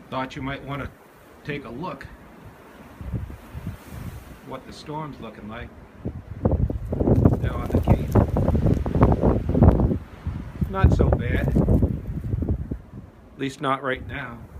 Thought you might want to take a look what the storm's looking like now on the Cape. Not so bad, at least not right now.